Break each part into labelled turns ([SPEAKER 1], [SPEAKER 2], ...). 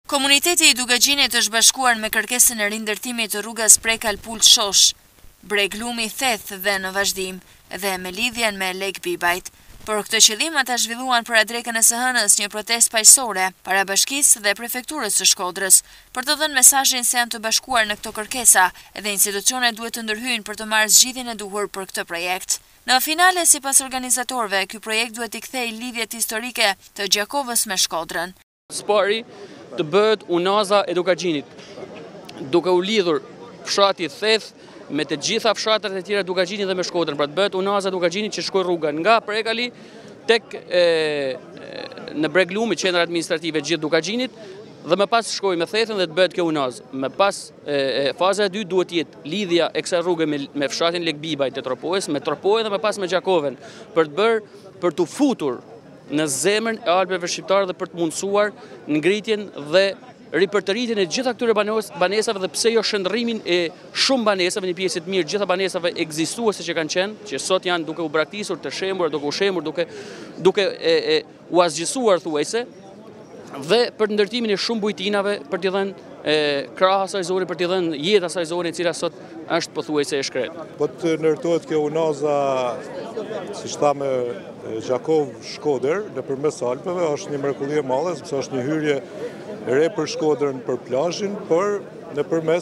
[SPEAKER 1] Komuniteti I Dukagjinit është bashkuar me kërkesën e rindërtimit të rrugës Prekal-Pult-Shosh, Breglumi Theth dhe në vazhdim dhe me lidhjen me Lek Bibajt. Për këtë qëllim ata zhvilluan për drekën e së hënës një protestë paqësore para bashkisë dhe prefekturës së Shkodrës për të dhënë mesazhin se janë të bashkuar në këto kërkesa dhe institucionet duhet të ndërhyjnë për të marrë zgjidhjen e duhur për këtë projekt. Në finale, sipas organizatorëve, ky projekt duhet I kthejë lidhjet historike të Gjakovës me Shkodrën.
[SPEAKER 2] Spari të bëhet unaza e Dukagjinit, duke u lidhur fshati Theth me të gjitha fshatrat e tjera Dukagjinit dhe me Shkodrën, pra të bëhet unaza Dukagjinit që shkoj rruga nga Prekali tek në Breglumi, qendra administrative gjithë Dukagjinit, dhe më pas shkoj me Thethën dhe të bëhet kjo unazë. Më pas faza e dytë duhet jetë lidhja e kësaj rruge me fshatin Lek Bibajt të Tropojës, me Tropojën dhe më pas me Gjakovën, për të futur në zemrën e Alpeve shqiptare dhe për të mundësuar ngritjen dhe ripërtëritjen e gjitha këtyre banesave dhe pse jo shndërrimin e shumë banesave, një pjesë të mirë gjitha banesave ekzistuese që kanë qenë, që sot janë duke u braktisur, të shembura, duke u shembur, duke u asgjësuar thuajse, dhe për ndërtimin e shumë bujtinave për t'i dhënë krah asaj zone, për t'i dhënë jetë asaj zone e cila sot është pothuajse e shkretë.
[SPEAKER 3] Po të ndërtohet kjo unaza, siç thamë, Gjakov-Shkodër nëpërmes Alpeve, është një mrekulli e madhe, sepse është një hyrje e re për Shkodrën për plazhin, por nëpërmes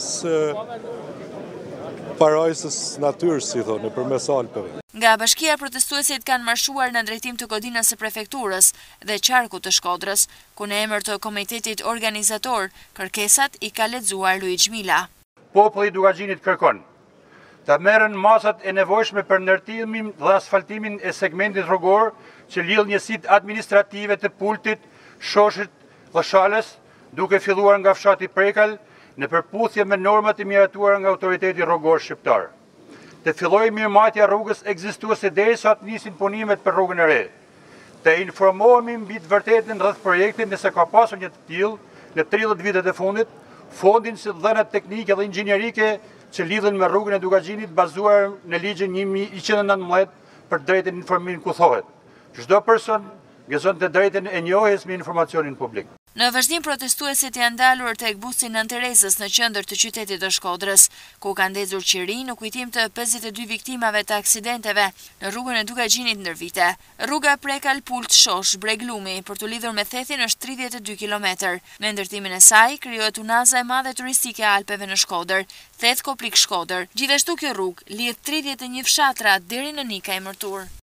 [SPEAKER 3] parajsës natyrës, si thonë, nëpërmes Alpeve.
[SPEAKER 1] Nga bashkia protestuesit kanë marshuar në drejtim të kodinës së prefekturës dhe qarkut të Shkodrës, ku në emër të komitetit organizator, kërkesat I ka lexuar Luiz Mila.
[SPEAKER 4] Populli I Dukagjinit kërkon të merren masat e nevojshme për ndërtimin dhe asfaltimin e segmentit rrugor që lidh njësitë administrative të Pultit, Shoshit dhe Shalës, duke filluar nga fshati Prekal në përputhje me normat e miratuara nga autoriteti rrugor shqiptar. Të fillojë mirëmarrja rrugës ekzistuese derisa të nisin punimet për rrugën e re. Të informohemi mbi të vërtetën rreth projektit nëse ka pasur një të tillë në 30 vitet e fundit, fondin si dhënat teknike dhe inxhinierike që lidhen me rrugën e Dukagjinit bazuar në ligjin 1119 për drejtën e informimit ku thohet: çdo person gëzon të drejtën e njohjes me informacionin publik.
[SPEAKER 1] Në vazhdim protestuesit janë dalur tek busi Nën Terezës në qendër të qytetit të Shkodrës, ku kanë ndezur qiri në kujtim të 52 viktimave të aksidenteve në rrugën e Dukagjinit ndër vite. Rruga Prekal-Pult-Shosh Breglumi për të lidhur me Thethin është 32 km. Me ndërtimin e saj krijohet unaza e madhe turistike e Alpeve në Shkodër, Theth Koprik Shkodër. Gjithashtu kjo rrugë lidh 31 fshatra deri në Nika e Mërtur.